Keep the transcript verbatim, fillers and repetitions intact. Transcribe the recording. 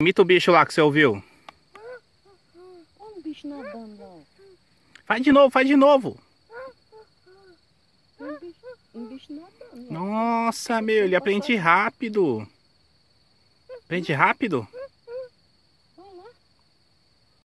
Imita o bicho lá que você ouviu. Olha um bicho nadando, ó. Faz de novo, faz de novo. Um bicho, um bicho nadando. Nossa, meu, ele aprende rápido. Aprende rápido?